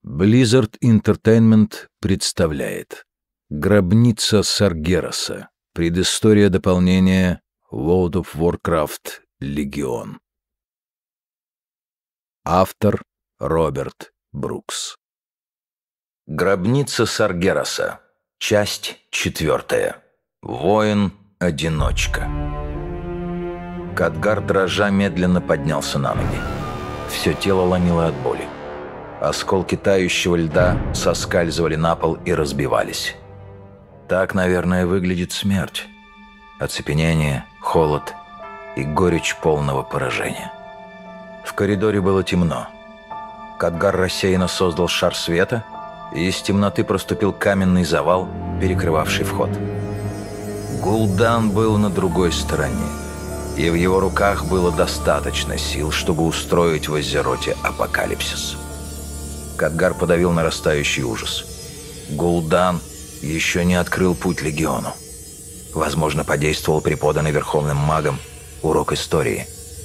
Blizzard Entertainment представляет «Гробница Саргераса. Предыстория дополнения World of Warcraft Легион». Автор Роберт Брукс. Гробница Саргераса. Часть 4. Воин-одиночка. Кадгар дрожа медленно поднялся на ноги. Все тело ломило от боли. Осколки тающего льда соскальзывали на пол и разбивались. Так, наверное, выглядит смерть. Оцепенение, холод и горечь полного поражения. В коридоре было темно. Кадгар рассеянно создал шар света, и из темноты проступил каменный завал, перекрывавший вход. Гул'дан был на другой стороне, и в его руках было достаточно сил, чтобы устроить в Азероте апокалипсис. Кадгар подавил нарастающий ужас. Гул'дан еще не открыл путь Легиону. Возможно, подействовал преподанный Верховным Магом урок истории.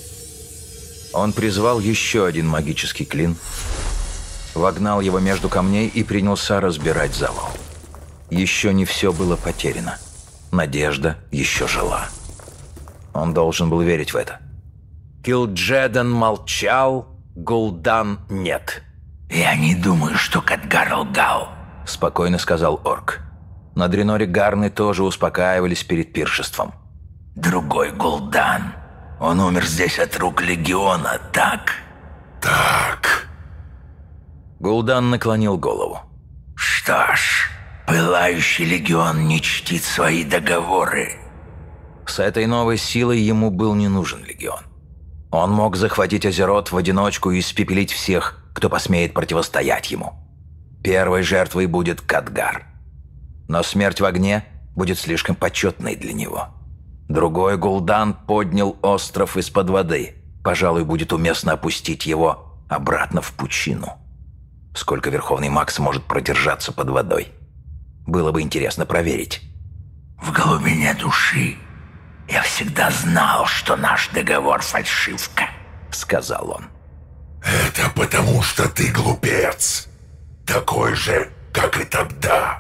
Он призвал еще один магический клин, вогнал его между камней и принялся разбирать завал. Еще не все было потеряно. Надежда еще жила. Он должен был верить в это. Кил'джеден молчал, Гул'дан нет. «Я не думаю, что Кадгар лгал», — спокойно сказал орк. На Дренноре гарны тоже успокаивались перед пиршеством. «Другой Гул'дан. Он умер здесь от рук Легиона, так?» «Так». Гул'дан наклонил голову. «Что ж, Пылающий Легион не чтит свои договоры». С этой новой силой ему был не нужен Легион. Он мог захватить Азерот в одиночку и испепелить всех, кто посмеет противостоять ему. Первой жертвой будет Кадгар. Но смерть в огне будет слишком почетной для него. Другой Гул'дан поднял остров из-под воды. Пожалуй, будет уместно опустить его обратно в пучину. Сколько Верховный Маг сможет продержаться под водой? Было бы интересно проверить. «В глубине души я всегда знал, что наш договор фальшивка», — сказал он. «Это потому, что ты глупец. Такой же, как и тогда».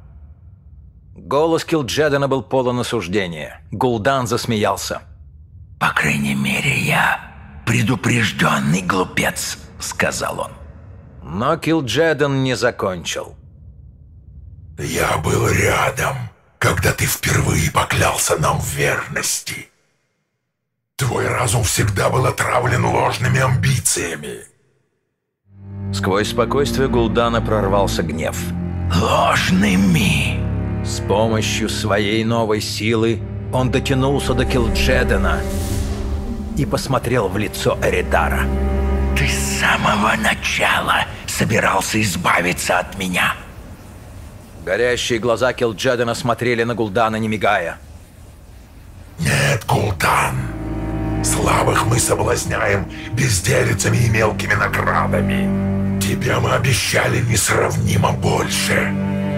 Голос Кил'джедена был полон осуждения. Гул'дан засмеялся. «По крайней мере, я предупрежденный глупец», — сказал он. Но Кил'джеден не закончил. «Я был рядом, когда ты впервые поклялся нам в верности. Твой разум всегда был отравлен ложными амбициями». Сквозь спокойствие Гул'дана прорвался гнев. «Ложными!» С помощью своей новой силы он дотянулся до Кил'джедена и посмотрел в лицо Эридара. «Ты с самого начала собирался избавиться от меня». Горящие глаза Кил'джедена смотрели на Гул'дана, не мигая. «Нет, Гул'дан, слабых мы соблазняем безделицами и мелкими наградами. Тебе мы обещали несравнимо больше».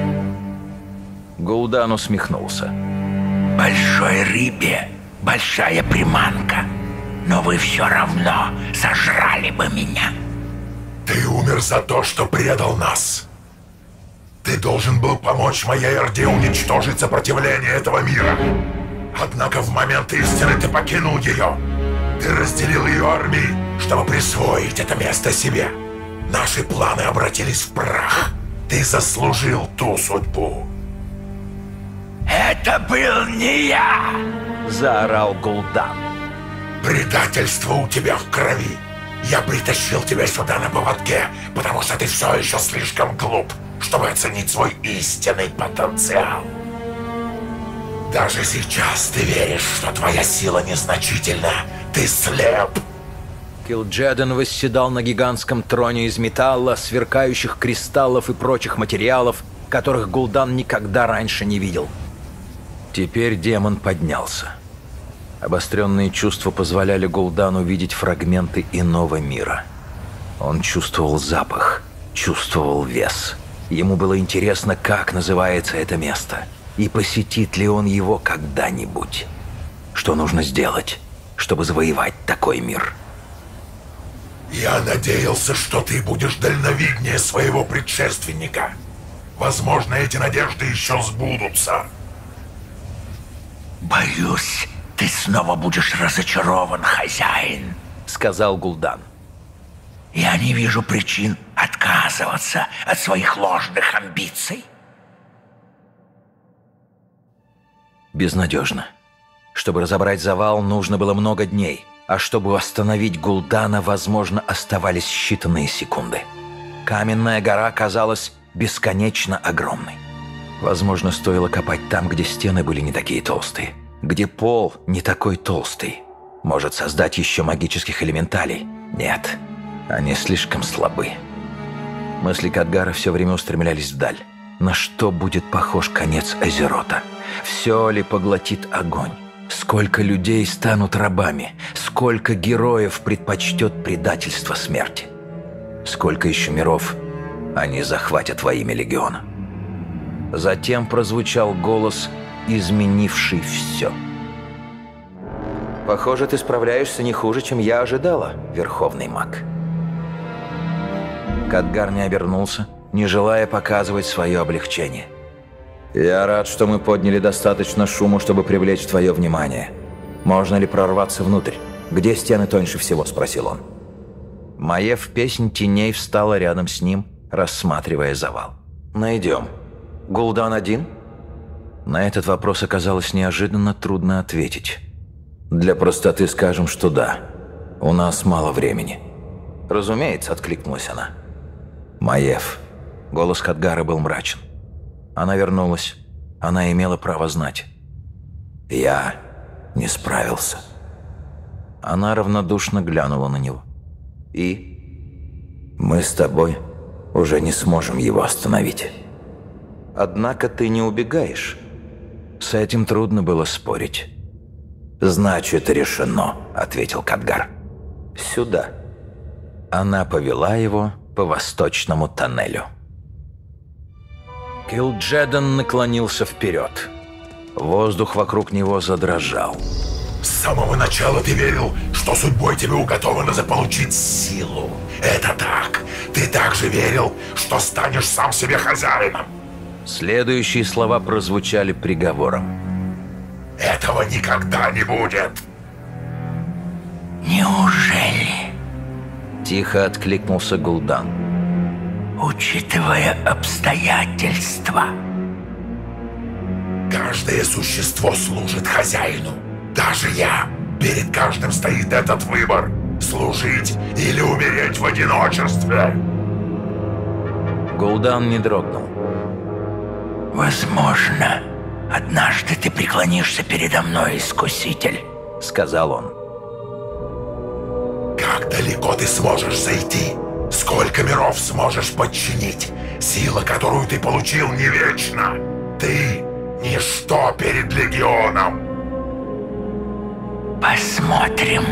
Гул'дан усмехнулся. «Большой рыбе большая приманка, но вы все равно сожрали бы меня». «Ты умер за то, что предал нас. Ты должен был помочь моей Орде уничтожить сопротивление этого мира. Однако в момент истины ты покинул ее. Ты разделил ее армии, чтобы присвоить это место себе. Наши планы обратились в прах. Ты заслужил ту судьбу». «Это был не я!» — заорал Гул'дан. «Предательство у тебя в крови. Я притащил тебя сюда на поводке, потому что ты все еще слишком глуп, чтобы оценить свой истинный потенциал. Даже сейчас ты веришь, что твоя сила незначительна. Ты слеп». Кил'джеден восседал на гигантском троне из металла, сверкающих кристаллов и прочих материалов, которых Гул'дан никогда раньше не видел. Теперь демон поднялся. Обостренные чувства позволяли Гул'дану видеть фрагменты иного мира. Он чувствовал запах, чувствовал вес. Ему было интересно, как называется это место, и посетит ли он его когда-нибудь. Что нужно сделать, чтобы завоевать такой мир? Я надеялся, что ты будешь дальновиднее своего предшественника. Возможно, эти надежды еще сбудутся. Боюсь, ты снова будешь разочарован, хозяин, сказал Гул'дан. Я не вижу причин отказываться от своих ложных амбиций. Безнадежно. Чтобы разобрать завал, нужно было много дней, а чтобы остановить Гул'дана, возможно, оставались считанные секунды. Каменная гора казалась бесконечно огромной. Возможно, стоило копать там, где стены были не такие толстые, где пол не такой толстый. Может, создать еще магических элементалей? Нет, они слишком слабы. Мысли Кадгара все время устремлялись вдаль. На что будет похож конец Азерота? Все ли поглотит огонь? Сколько людей станут рабами? Сколько героев предпочтет предательство смерти? Сколько еще миров они захватят во имя Легиона? Затем прозвучал голос, изменивший все. «Похоже, ты справляешься не хуже, чем я ожидала, Верховный маг». Кадгар не обернулся, не желая показывать свое облегчение. «Я рад, что мы подняли достаточно шума, чтобы привлечь твое внимание. Можно ли прорваться внутрь? Где стены тоньше всего?» – спросил он. Маев песнь теней встала рядом с ним, рассматривая завал. «Найдем. Гул'дан один?» На этот вопрос оказалось неожиданно трудно ответить. «Для простоты скажем, что да. У нас мало времени». «Разумеется», – откликнулась она. «Маев». Голос Кадгара был мрачен. Она вернулась. Она имела право знать. «Я не справился». Она равнодушно глянула на него. «И?» «Мы с тобой уже не сможем его остановить». «Однако ты не убегаешь». С этим трудно было спорить. «Значит, решено», — ответил Кадгар. «Сюда». Она повела его по восточному тоннелю. Кил'джадан наклонился вперед. Воздух вокруг него задрожал. С самого начала ты верил, что судьбой тебе уготовано заполучить силу. Это так. Ты также верил, что станешь сам себе хозяином. Следующие слова прозвучали приговором. Этого никогда не будет. Неужели? Тихо откликнулся Гул'дан. Учитывая обстоятельства. Каждое существо служит хозяину. Даже я. Перед каждым стоит этот выбор. Служить или умереть в одиночестве. Гул'дан не дрогнул. «Возможно, однажды ты преклонишься передо мной, Искуситель», — сказал он. «Как далеко ты сможешь зайти? Сколько миров сможешь подчинить? Сила, которую ты получил, не вечна. Ты — ничто перед Легионом». «Посмотрим».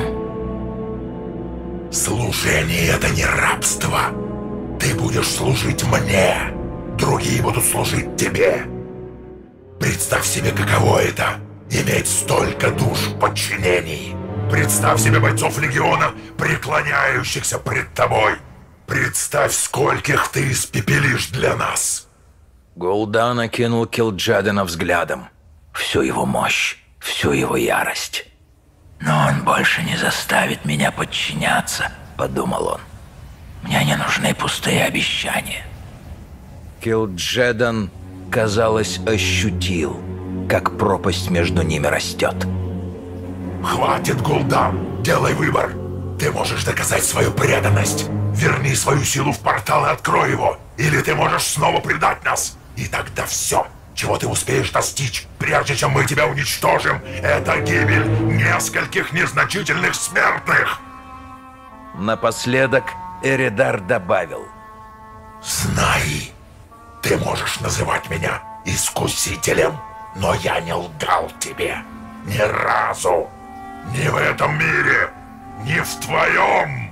«Служение — это не рабство. Ты будешь служить мне. Другие будут служить тебе. Представь себе, каково это — иметь столько душ в подчинении. Представь себе бойцов Легиона, преклоняющихся пред тобой. Представь, скольких ты испепелишь для нас». Гул'дан окинул Кил'джадана взглядом. Всю его мощь, всю его ярость. «Но он больше не заставит меня подчиняться», — подумал он. «Мне не нужны пустые обещания». Кил'джадан, казалось, ощутил, как пропасть между ними растет. «Хватит, Гул'дан, делай выбор. Ты можешь доказать свою преданность. Верни свою силу в портал и открой его. Или ты можешь снова предать нас. И тогда все, чего ты успеешь достичь, прежде чем мы тебя уничтожим, это гибель нескольких незначительных смертных». Напоследок Эредар добавил: «Знай, ты можешь называть меня Искусителем, но я не лгал тебе. Ни разу. Ни в этом мире, ни в твоем».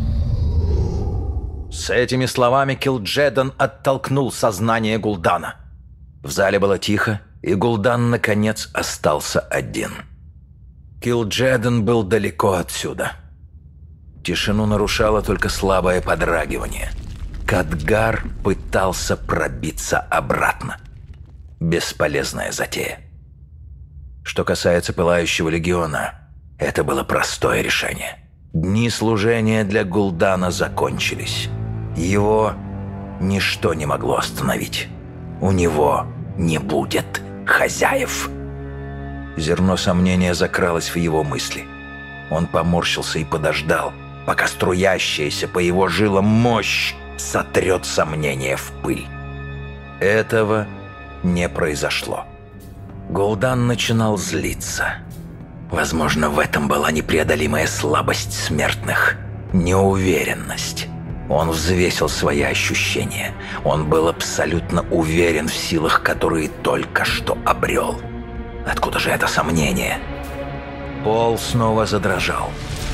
С этими словами Кил'джадан оттолкнул сознание Гул'дана. В зале было тихо, и Гул'дан, наконец, остался один. Кил'джадан был далеко отсюда. Тишину нарушало только слабое подрагивание. Кадгар пытался пробиться обратно. Бесполезная затея. Что касается Пылающего Легиона, это было простое решение. Дни служения для Гул'дана закончились. Его ничто не могло остановить. У него не будет хозяев. Зерно сомнения закралось в его мысли. Он поморщился и подождал, пока струящаяся по его жилам мощь сотрет сомнения в пыль. Этого не произошло. Гул'дан начинал злиться. Возможно, в этом была непреодолимая слабость смертных, неуверенность. Он взвесил свои ощущения. Он был абсолютно уверен в силах, которые только что обрел. Откуда же это сомнение? Пол снова задрожал.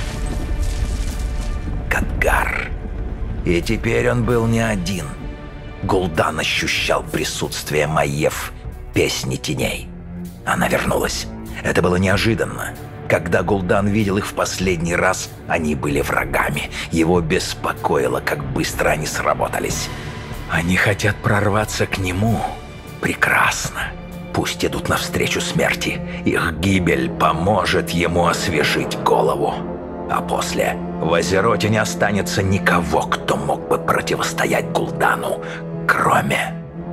Кадгар. И теперь он был не один. Гул'дан ощущал присутствие Маев, Песни Теней. Она вернулась. Это было неожиданно. Когда Гул'дан видел их в последний раз, они были врагами. Его беспокоило, как быстро они сработались. Они хотят прорваться к нему. Прекрасно. Пусть идут навстречу смерти. Их гибель поможет ему освежить голову. А после в Азероте не останется никого, кто мог бы противостоять Гул'дану, кроме...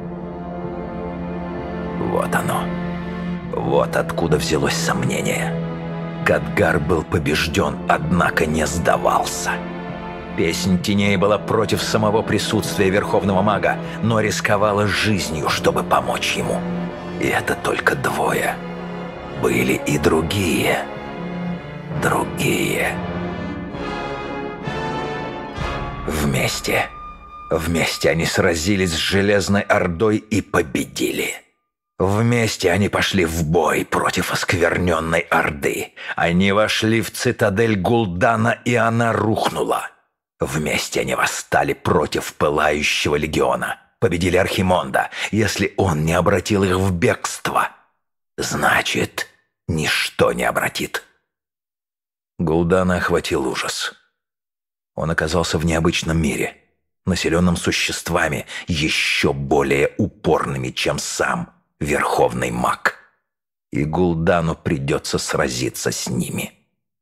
Вот оно. Вот откуда взялось сомнение. Кадгар был побежден, однако не сдавался. Песнь Теней была против самого присутствия Верховного Мага, но рисковала жизнью, чтобы помочь ему. И это только двое. Были и другие. Другие. Вместе они сразились с Железной Ордой и победили. Вместе они пошли в бой против оскверненной Орды. Они вошли в цитадель Гул'дана, и она рухнула. Вместе они восстали против Пылающего Легиона. Победили Архимонда. Если он не обратил их в бегство, значит, ничто не обратит. Гул'дана охватил ужас. Он оказался в необычном мире, населенном существами еще более упорными, чем сам Верховный Маг. И Гул'дану придется сразиться с ними.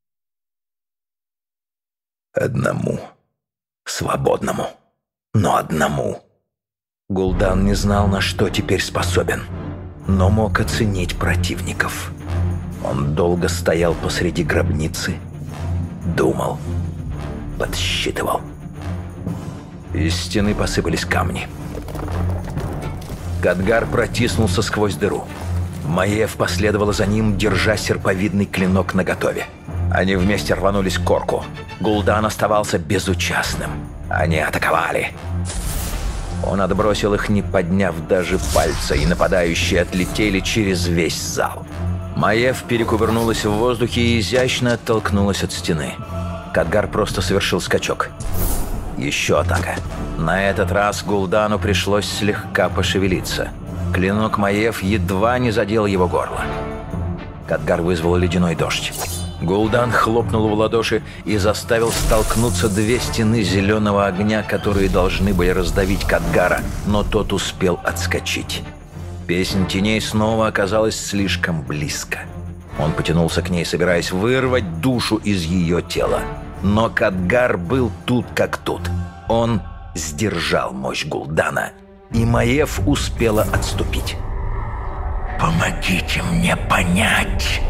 Одному. Свободному. Но одному. Гул'дан не знал, на что теперь способен, но мог оценить противников. Он долго стоял посреди гробницы, думал, подсчитывал. Из стены посыпались камни. Кадгар протиснулся сквозь дыру. Маев последовала за ним, держа серповидный клинок наготове. Они вместе рванулись к Корку. Гул'дан оставался безучастным. Они атаковали. Он отбросил их, не подняв даже пальца, и нападающие отлетели через весь зал. Маев перекувырнулась в воздухе и изящно оттолкнулась от стены. Кадгар просто совершил скачок. Еще атака. На этот раз Гул'дану пришлось слегка пошевелиться. Клинок Маев едва не задел его горло. Кадгар вызвал ледяной дождь. Гул'дан хлопнул в ладоши и заставил столкнуться две стены зеленого огня, которые должны были раздавить Кадгара, но тот успел отскочить. Песнь Теней снова оказалась слишком близко. Он потянулся к ней, собираясь вырвать душу из ее тела. Но Кадгар был тут как тут. Он сдержал мощь Гул'дана, и Маев успела отступить. «Помогите мне понять!»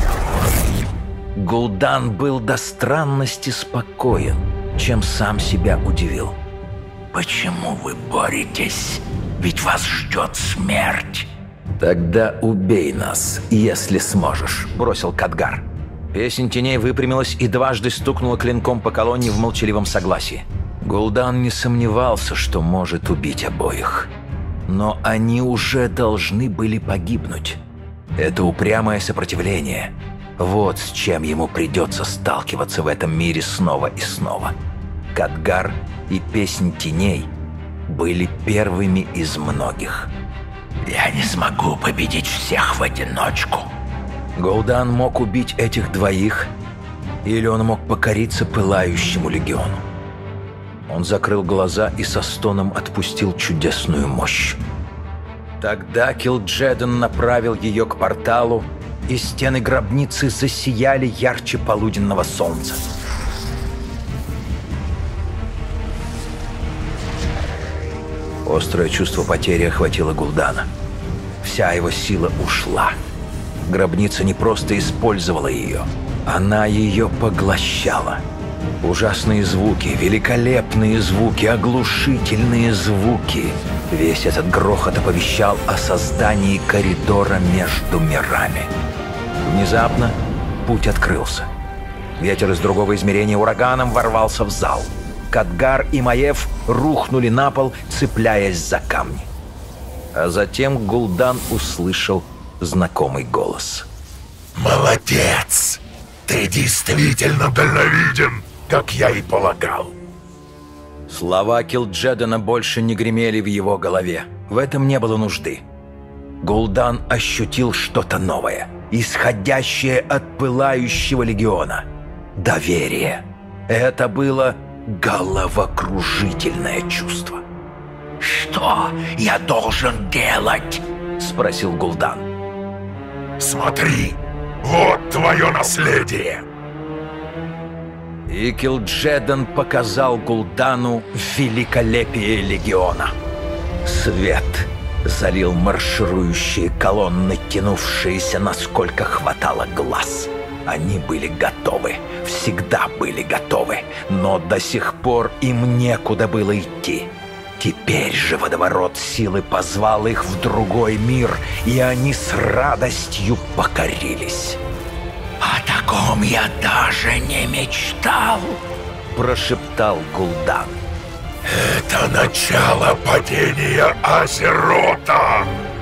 Гул'дан был до странности спокоен, чем сам себя удивил. «Почему вы боретесь? Ведь вас ждет смерть!» «Тогда убей нас, если сможешь», — бросил Кадгар. Песнь Теней выпрямилась и дважды стукнула клинком по колонне в молчаливом согласии. Гул'дан не сомневался, что может убить обоих. Но они уже должны были погибнуть. Это упрямое сопротивление. Вот с чем ему придется сталкиваться в этом мире снова и снова. Кадгар и Песнь Теней были первыми из многих. «Я не смогу победить всех в одиночку». Гул'дан мог убить этих двоих Или он мог покориться пылающему легиону? Он закрыл глаза и со стоном отпустил чудесную мощь. Тогда Кил'Джеден направил ее к порталу, и стены гробницы засияли ярче полуденного солнца. Острое чувство потери охватило Гул'дана. Вся его сила ушла. Гробница не просто использовала ее, она ее поглощала. Ужасные звуки, великолепные звуки, оглушительные звуки. Весь этот грохот оповещал о создании коридора между мирами. Внезапно путь открылся. Ветер из другого измерения ураганом ворвался в зал. Кадгар и Маев рухнули на пол, цепляясь за камни. А затем Гул'дан услышал знакомый голос. «Молодец! Ты действительно дальновиден, как я и полагал!» Слова Кил'Джедена больше не гремели в его голове. В этом не было нужды. Гул'дан ощутил что-то новое, исходящее от пылающего легиона. Доверие. Это было головокружительное чувство. «Что я должен делать?» — спросил Гул'дан. «Смотри, вот твое наследие!» И Кил'Джеден показал Гул'дану великолепие легиона. Свет залил марширующие колонны, тянувшиеся, насколько хватало глаз. Они были готовы, всегда были готовы, но до сих пор им некуда было идти. Теперь же водоворот силы позвал их в другой мир, и они с радостью покорились. «О таком я даже не мечтал!» — прошептал Гул'дан. «Это начало падения Азерота!»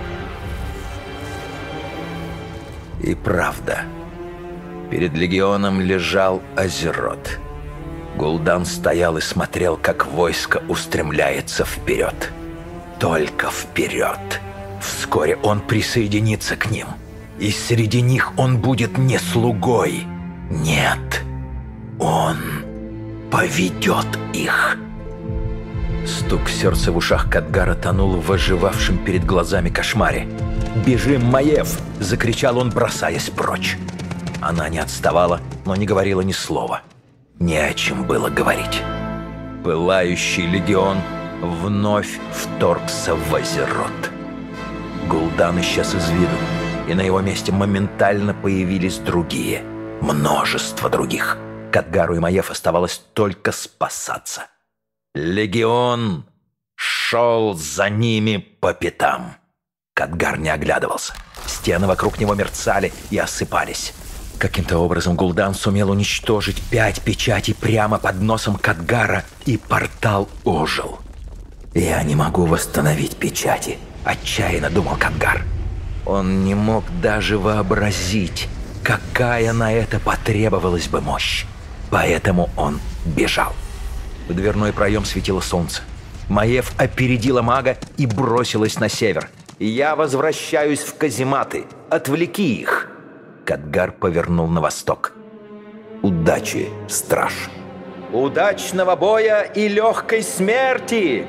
И правда, перед легионом лежал Азерот. Гул'дан стоял и смотрел, как войско устремляется вперед. Только вперед. Вскоре он присоединится к ним. И среди них он будет не слугой. Нет, он поведет их. Стук сердца в ушах Кадгара тонул в оживавшем перед глазами кошмаре. «Бежим, Маев!» — закричал он, бросаясь прочь. Она не отставала, но не говорила ни слова. Не о чем было говорить. Пылающий легион вновь вторгся в Азерот. Гул'дан исчез из виду, и на его месте моментально появились другие. Множество других. Кадгару и Маев оставалось только спасаться. Легион шел за ними по пятам. Кадгар не оглядывался. Стены вокруг него мерцали и осыпались. Каким-то образом Гул'дан сумел уничтожить 5 печатей прямо под носом Кадгара, и портал ожил. «Я не могу восстановить печати», — отчаянно думал Кадгар. Он не мог даже вообразить, какая на это потребовалась бы мощь. Поэтому он бежал. В дверной проем светило солнце. Маев опередила мага и бросилась на север. «Я возвращаюсь в казематы. Отвлеки их!» Кадгар повернул на восток. «Удачи, страж!» «Удачного боя и легкой смерти!»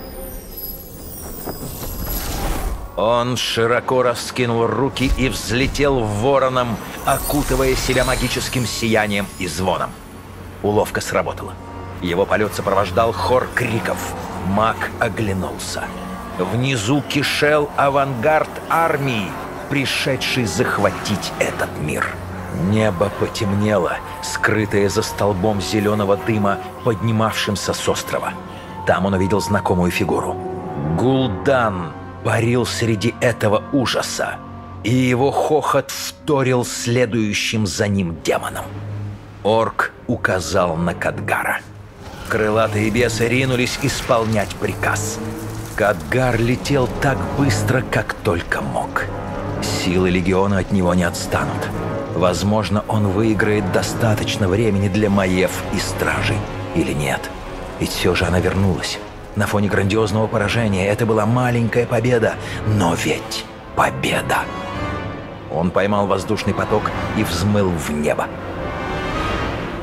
Он широко раскинул руки и взлетел вороном, окутывая себя магическим сиянием и звоном. Уловка сработала. Его полет сопровождал хор криков. Маг оглянулся. Внизу кишел авангард армии, пришедший захватить этот мир. Небо потемнело, скрытое за столбом зеленого дыма, поднимавшимся с острова. Там он увидел знакомую фигуру. Гул'дан парил среди этого ужаса, и его хохот вторил следующим за ним демонам. Орк указал на Кадгара. Крылатые бесы ринулись исполнять приказ. Кадгар летел так быстро, как только мог. Силы легиона от него не отстанут. Возможно, он выиграет достаточно времени для Маев и стражей. Или нет? Ведь все же она вернулась. На фоне грандиозного поражения это была маленькая победа. Но ведь победа! Он поймал воздушный поток и взмыл в небо.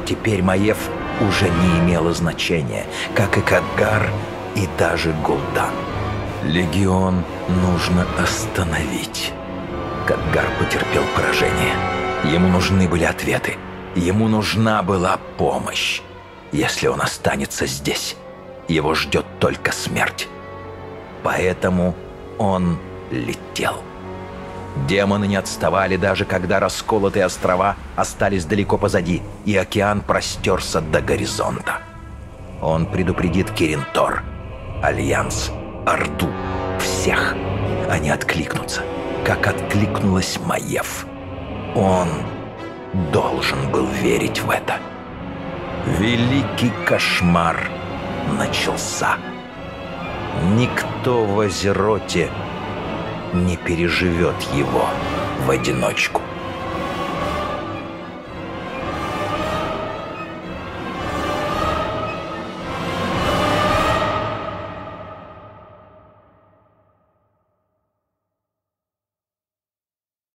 Теперь Маев уже не имело значения, как и Кадгар и даже Гул'дан. Легион нужно остановить. Кадгар потерпел поражение. Ему нужны были ответы. Ему нужна была помощь. Если он останется здесь, его ждет только смерть. Поэтому он летел. Демоны не отставали, даже когда расколотые острова остались далеко позади, и океан простерся до горизонта. Он предупредит Кирин-Тор, Альянс, Орду, всех. Они откликнутся, как откликнулась Маев. Он должен был верить в это. Великий кошмар начался. Никто в Азероте не переживет его в одиночку.